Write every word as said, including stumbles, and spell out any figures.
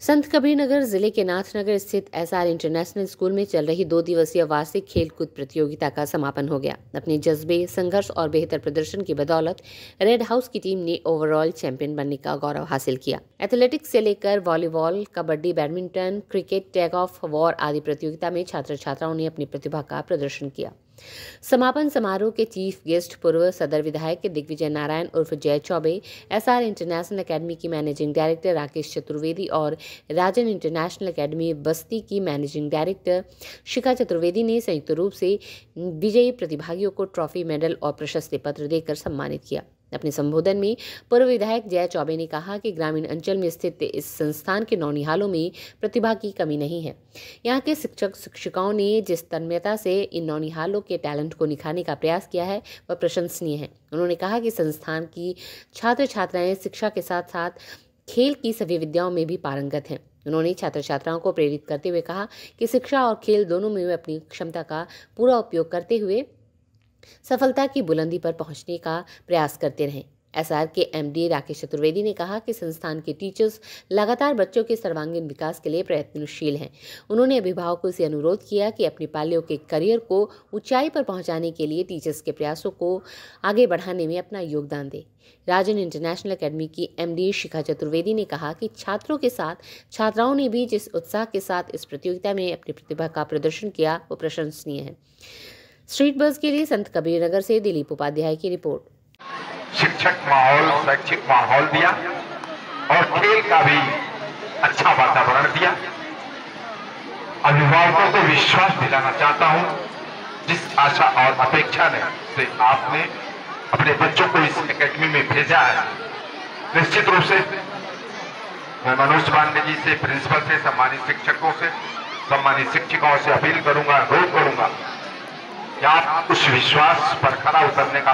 संत कबीरनगर जिले के नाथनगर स्थित एसआर इंटरनेशनल स्कूल में चल रही दो दिवसीय वार्षिक खेलकूद प्रतियोगिता का समापन हो गया। अपने जज्बे, संघर्ष और बेहतर प्रदर्शन की बदौलत रेड हाउस की टीम ने ओवरऑल चैंपियन बनने का गौरव हासिल किया। एथलेटिक्स से लेकर volleyball, kabaddi, badminton, cricket, tug of war आदि प्रतियोगिता में छात्र छात्राओं ने अपनी प्रतिभा का प्रदर्शन किया। समापन समारोह के चीफ गेस्ट पूर्व सदर विधायक दिग्विजय नारायण उर्फ Jay Chaubey, SR international academy की मैनेजिंग डायरेक्टर राकेश चतुर्वेदी और राजन इंटरनेशनल एकेडमी बस्ती की मैनेजिंग डायरेक्टर शिखा चतुर्वेदी ने संयुक्त रूप से विजयी प्रतिभागियों को ट्रॉफी, मेडल और प्रशस्ति पत्र देकर सम्मानित किया। अपने संबोधन में पूर्व विधायक जय चौबे ने कहा कि ग्रामीण अंचल में स्थित इस संस्थान के नौनिहालों में प्रतिभा की कमी नहीं है। यहाँ के शिक्षक शिक्षिकाओं ने जिस तन्मयता से इन नौनिहालों के टैलेंट को निखारने का प्रयास किया है वह प्रशंसनीय है। उन्होंने कहा कि संस्थान की छात्र छात्राएं शिक्षा के साथ साथ खेल की सभी विद्याओं में भी पारंगत हैं। उन्होंने छात्र छात्राओं को प्रेरित करते हुए कहा कि शिक्षा और खेल दोनों में वे अपनी क्षमता का पूरा उपयोग करते हुए सफलता की बुलंदी पर पहुंचने का प्रयास करते रहें। एसआर के एमडी राकेश चतुर्वेदी ने कहा कि संस्थान के टीचर्स लगातार बच्चों के सर्वांगीण विकास के लिए प्रयत्नशील हैं। उन्होंने अभिभावकों से अनुरोध किया कि अपनी पालियों के करियर को ऊंचाई पर पहुंचाने के लिए टीचर्स के प्रयासों को आगे बढ़ाने में अपना योगदान दें। राजन इंटरनेशनल एकेडमी की एमडी शिखा चतुर्वेदी ने कहा कि छात्रों के साथ छात्राओं ने भी जिस उत्साह के साथ इस प्रतियोगिता में अपनी प्रतिभा का प्रदर्शन किया वो प्रशंसनीय है। स्ट्रीट बज़ के लिए संत कबीरनगर से दिलीप उपाध्याय की रिपोर्ट। शिक्षक माहौल, शैक्षिक माहौल दिया और खेल का भी अच्छा वातावरण दिया। अभिभावकों को विश्वास दिलाना चाहता हूं, जिस आशा और अपेक्षा ने से आपने अपने बच्चों को इस एकेडमी में भेजा है, निश्चित रूप से मैं मनोज पांडे जी से, प्रिंसिपल से, सम्मानित शिक्षकों से, सम्मानित शिक्षिकाओं से अपील करूंगा, अनुरोध करूंगा कि आप उस विश्वास पर खरा उतरने का